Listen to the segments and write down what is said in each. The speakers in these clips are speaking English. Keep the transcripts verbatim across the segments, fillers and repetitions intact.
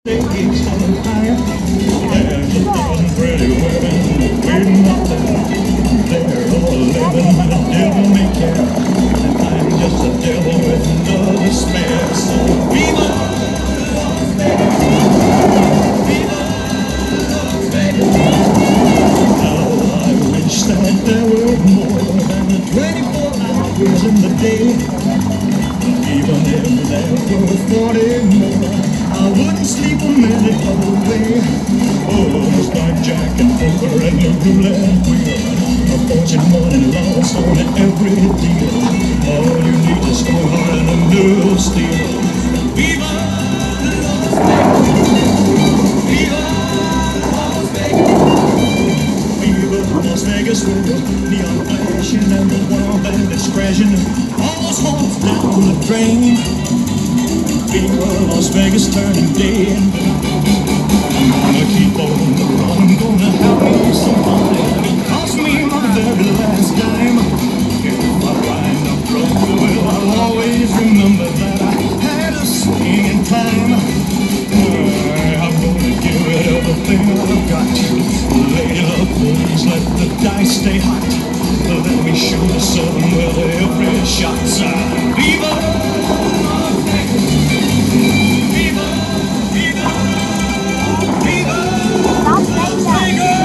There's a thousand pretty women waiting up there. They're all living with a devil may care, and I'm just a devil with no despair. So viva Las Vegas, viva Las Vegas. How I wish that there were more than the twenty-four hours in the day. Even if there were forty more, I wouldn't sleep a minute away. Oh, it's blackjack and poker and the roulette wheel, a fortune won and lost on every deal. All you need is go hard and a new steel. Viva Las Vegas! Viva Las Vegas! Viva Las Vegas with the neon flashing and the world bandits crashing, all those homes down the drain. Viva Las Vegas turning day. I'm gonna keep on running, gonna have me some fun. It cost me my very last dime. If I wind up broke, well, I'll always remember that I had a swinging time. I'm gonna give it everything I've got to. Lady love, please let the dice stay hot. Let me shoot the sun with every shot's eye. Viva Las Vegas! Viva, viva, viva Las Vegas!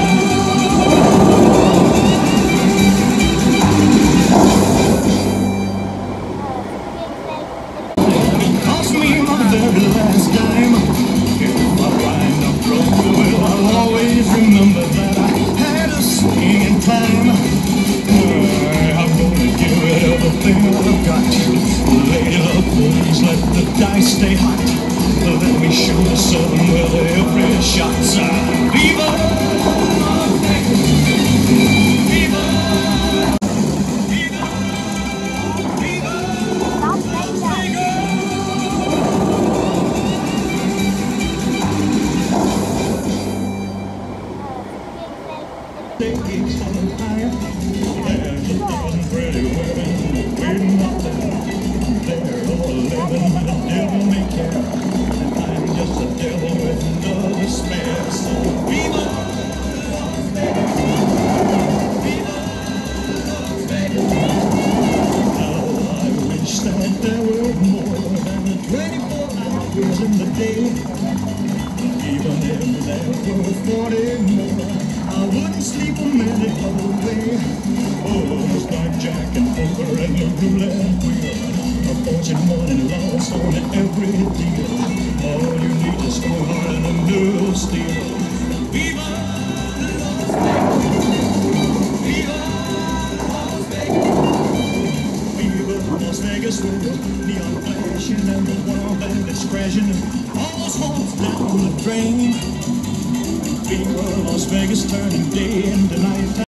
It cost me my very last dime. If I wind up broke, well, I'll always remember that I had a swinging time. I'm gonna give it everything I've got to. Lady love, please let the dice stay hot. Let me shoot the sun with every shot's eye. Viva Las Vegas! Viva! Viva! Viva Las Vegas! Vegas on fire. There's a thousand pretty women waiting up there. They're all living with a devil may care, and I'm just a devil with no despair. So viva Las Vegas, viva Las Vegas. How I wish that there were more than the twenty-four hours in the day. Even if there were forty more, I wouldn't sleep a minute away. Oh, it's blackjack and poker and the roulette wheel, a fortune won and lost on every deal. All you need is go hard and a new steel. Viva Las Vegas! Viva Las Vegas! Viva Las Vegas with the neon flashing and the world bandits crashing, all those homes down the drain. Viva Las Vegas turning day into night.